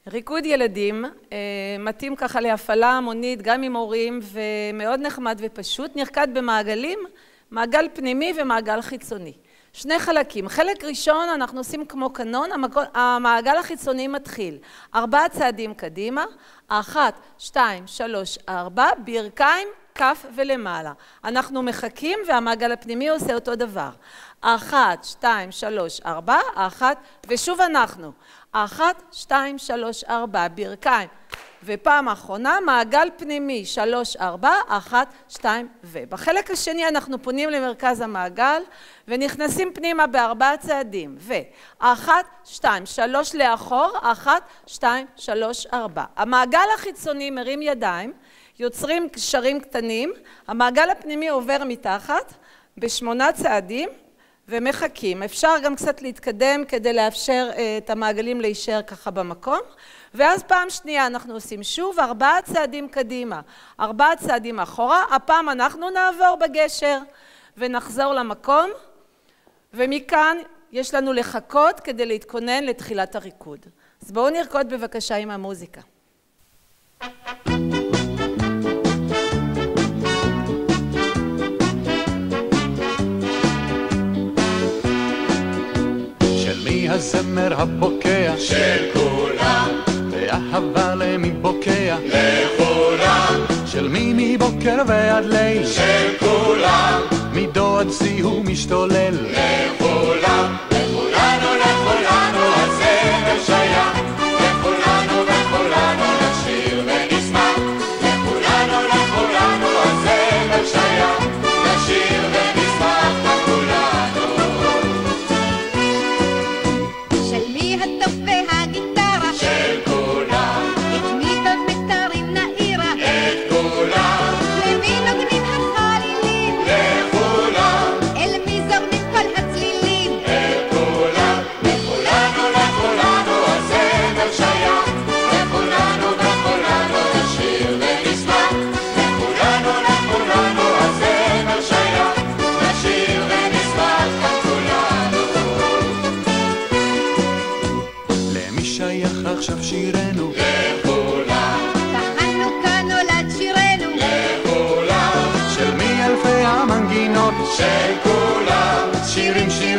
ריקוד ילדים מתאים ככה להפעלה המונית גם עם הורים ומאוד נחמד ופשוט, נרקד במעגלים, מעגל פנימי ומעגל חיצוני. שני חלקים. חלק ראשון אנחנו עושים כמו קנון, המעגל החיצוני מתחיל. 4 צעדים קדימה, 1, 2, 3, 4, ברכיים, כף ולמעלה. אנחנו מחכים והמעגל הפנימי עושה אותו דבר. 1, 2, 3, 4, 1, ושוב אנחנו. 1, 2, 3, 4, ברכיים. ופעם האחרונה, מעגל פנימי, 3, 4, 1, 2, ובחלק השני אנחנו פונים למרכז המעגל, ונכנסים פנימה ב4 צעדים, 1, 2, 3 לאחור, 1, 2, 3, 4. המעגל החיצוני מרים ידיים, יוצרים קשרים קטנים, המעגל הפנימי עובר מתחת, ב8 צעדים, ומחכים. אפשר גם קצת להתקדם כדי לאפשר את המעגלים להישאר ככה במקום. ואז פעם שנייה אנחנו עושים שוב 4 צעדים קדימה, 4 צעדים אחורה. הפעם אנחנו נעבור בגשר ונחזור למקום. ומכאן יש לנו לחכות כדי להתכונן לתחילת הריקוד. אז בואו נרקוד בבקשה עם המוזיקה. הזמר הבוקע של כולם, ואהבה למי בוקע לכולם, של מי מבוקר ועד ליל של כולם, מדו עד שיא הוא משתולל לכולם, לכולנו, לכולנו הזמר שייך, לכולנו וכולנו נשיר ונשמח, לכולנו, לכולנו הזמר שייך, נשיר ונשמח לכולנו. עכשיו שירנו לכולם, בחנוכה נולד שירנו לכולם, של מי אלפי המנגינות של כולם, שירים